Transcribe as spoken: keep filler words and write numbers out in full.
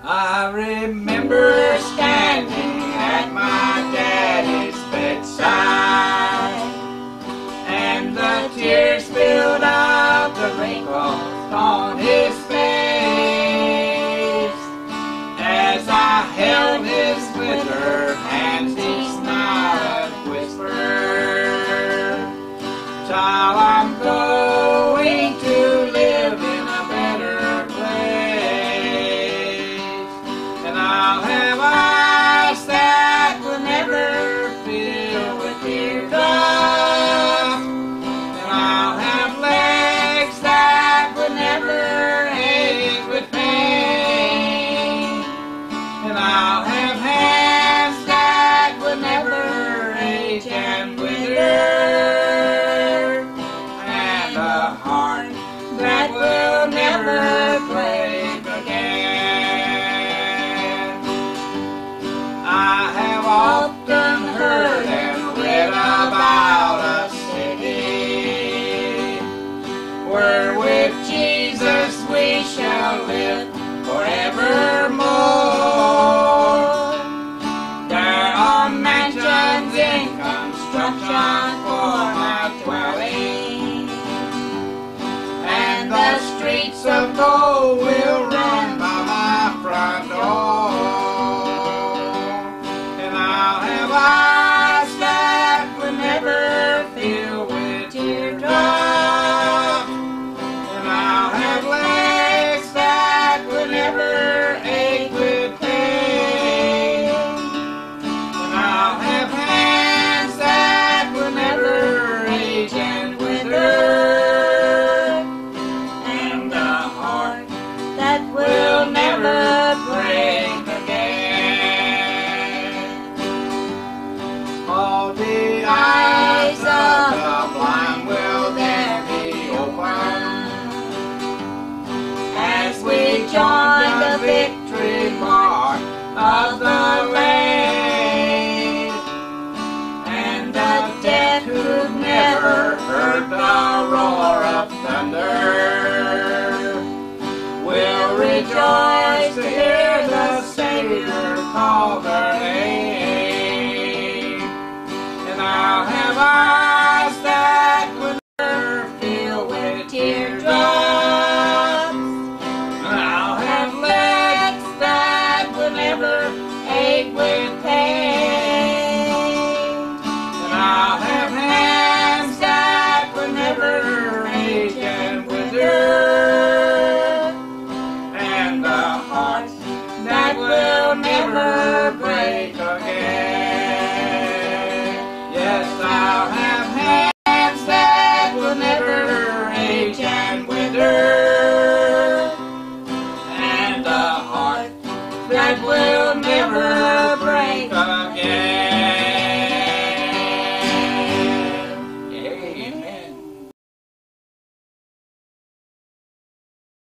I remember standing at my daddy's bedside, and the tears filled up the wrinkles on his face. As I held his withered hands, he smiled and whispered, "Child, I'm going to live in a better place, and I'll have eyes that will never fill with teardrops, and I'll have legs that will never ache with pain, and I'll have hands that will never age and wither, and a heart that will never break again." I have often heard and read about a city where with Jesus we shall live forevermore. There are mansions in construction for my dwelling, and the streets of gold will run by my front door, and I'll have eyes that will never fill with teardrops, and I'll have legs that will never ache with pain, and I'll have hands that will never age and wither, and a heart that will never break again. All the eyes of the blind will there be open as we join the victory march of the Lamb, and the dead who've never heard the roar of thunder will rejoice to hear the Savior call their name, and I'll have eyes that will never fill with teardrops, and I'll have legs that will never ache with pain, and I'll have hands that will never age and wither, and a heart that will never break again.